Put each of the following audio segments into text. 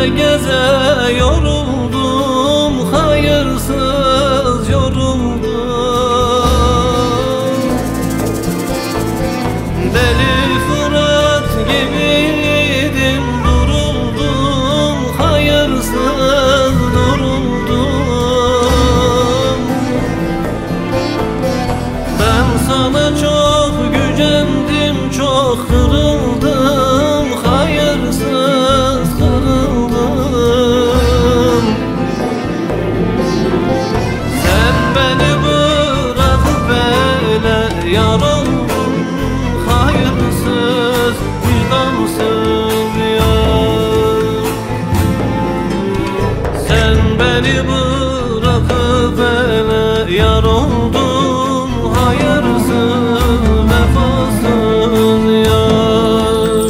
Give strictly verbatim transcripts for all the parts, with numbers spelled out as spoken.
geze yoruldum, hayırsız yoruldum. Deli Fırat gibiydim, duruldum, hayırsız duruldum. Ben sana çok gücendim, çok kırıldım, hayırsız kırıldım. Sen beni bırakıp böyle yar oldun, hayırsız, vicdansız yar. Sen beni bırakıp böyle yar oldun, hayırsız, vefasız yar.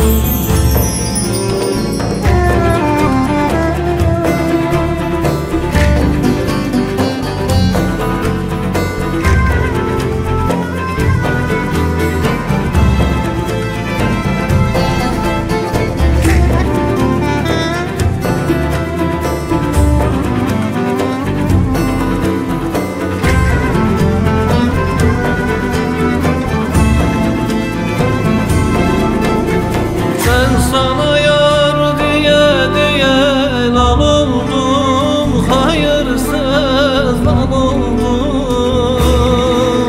Sana yar diye diye lan oldum, hayırsız lan oldum.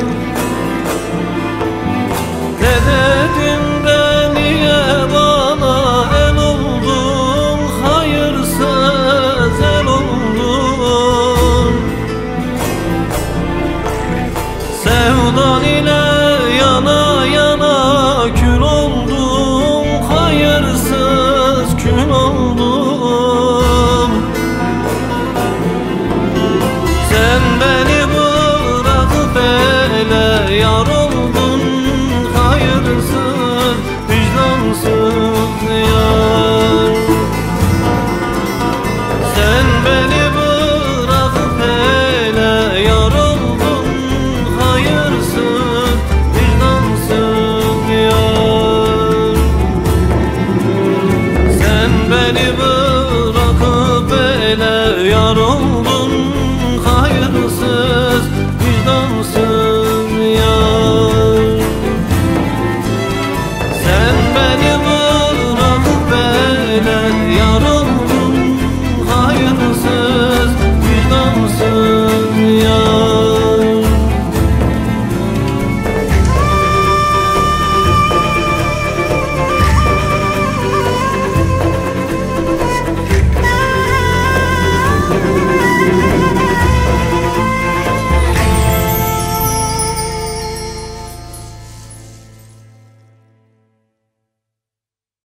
Ne dedim de niye bana el oldum, hayırsız el oldum. Sevdan ile yana yana kül oldum, hayırsız kül oldum. Sen beni bırakıp ele yar oldun, hayırsız, vicdansız yar. Sen beni bırakıp ele yar oldun, hayırsız, vicdansız yar. Sen beni bırakıp ele yar oldun,